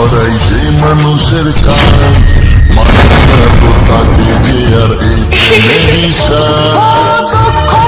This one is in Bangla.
করাই যে মানুষের কাজ মানে না তো তাকে যে আর এই প্রেমের হিসাব